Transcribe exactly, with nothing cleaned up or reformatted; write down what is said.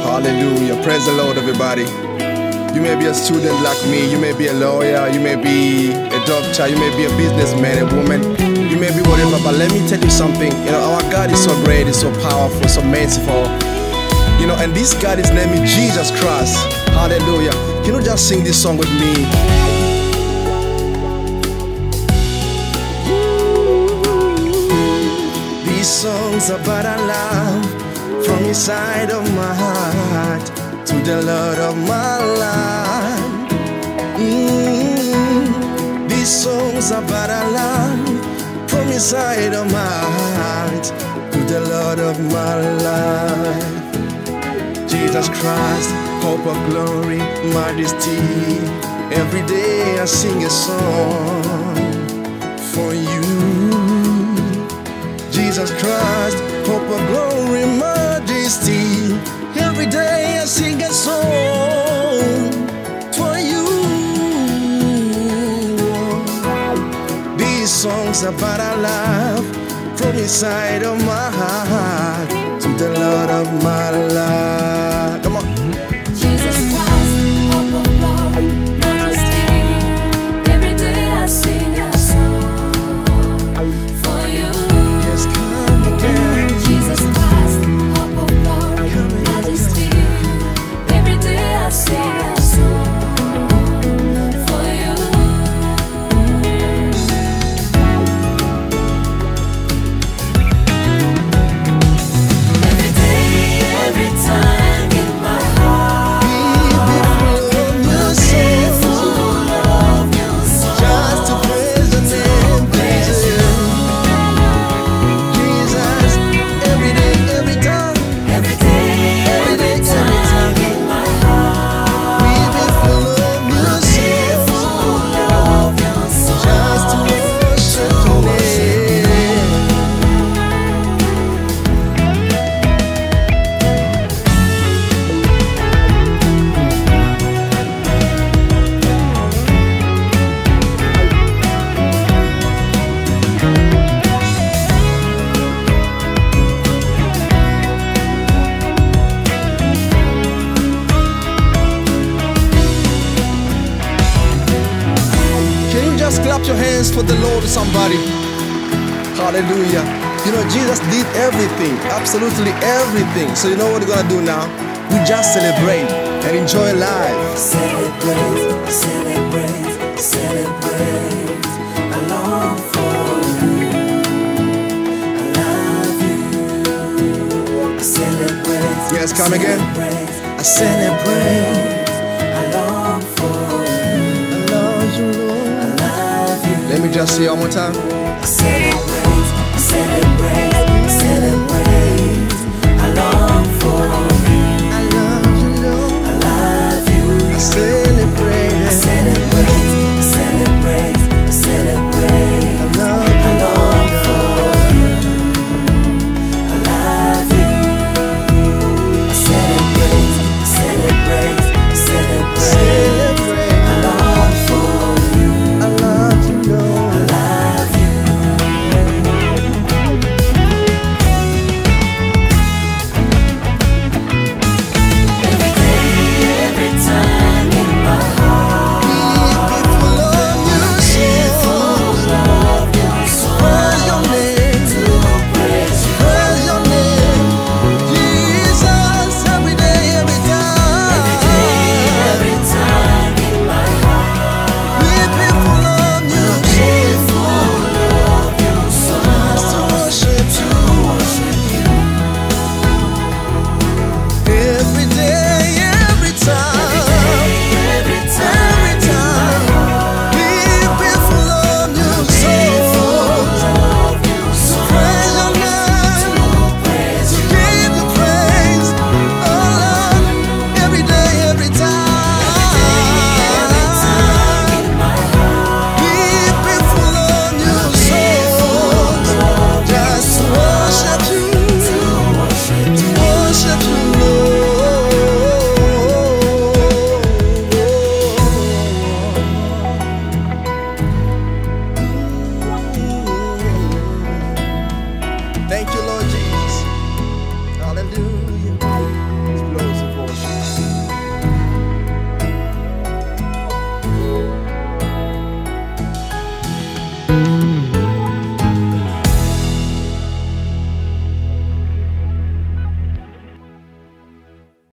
Hallelujah. Praise the Lord, everybody. You may be a student like me. You may be a lawyer. You may be a doctor. You may be a businessman, a woman. You may be whatever. But let me tell you something. You know, our God is so great. He's so powerful, so merciful. You know, and this God is named Jesus Christ. Hallelujah. Can you just sing this song with me? These songs about our love from inside of my heart to the Lord of my life. Mm-hmm. These songs about our love from inside of my heart to the Lord of my life. Jesus Christ, hope of glory, majesty. Every day I sing a song for you. Jesus Christ, hope of glory, majesty. Every day I sing a song for you. These songs about our love from inside of my heart to the Lord of my life. Come on. Jesus Christ, hope of glory, majesty. Every day I sing a song for you. Yes, come again. Jesus Christ, hope of glory, majesty. Every day I sing a song for you. Every day, every time in my heart, I sing full of your song. Just to praise the name, praise you. Jesus, every day, every time. Every day, every time in my heart, We be full of I music. sing full of your song. Just to worship your name. Can you just clap your hands for the Lord, somebody? Hallelujah. You know, Jesus did everything, absolutely everything. So you know what we're gonna do now? We just celebrate and enjoy life. Celebrate, celebrate, celebrate. I long for you. I love you. I celebrate. Yes, come again. Celebrate, I celebrate. I long for you. I love you, Lord. I love you. Let me just say one more time. I celebrate, I celebrate, I celebrate. I long for you. I love you, Lord. I love you. I celebrate. I celebrate, I celebrate, I celebrate. I love I you, long Lord. for you. I love you. I celebrate, I celebrate, I celebrate. Celebrate. I long for you. I love you, Lord. I love you. Every day, every time in my heart, We be full of music. full of your song. Praise your name. To praise you. Praise your name. Jesus, every day, every time. Every time in my heart, We be full of music. full of your song. To worship you. Every day, every time. Every time, Every time. We be full of music. of your song. Praise your name. Praise you. Give you praise, oh Lord, every day, every time. Every time in my heart, We be full of music, just to worship you, to worship to worship you, Lord. Thank you, Lord Jesus. Hallelujah.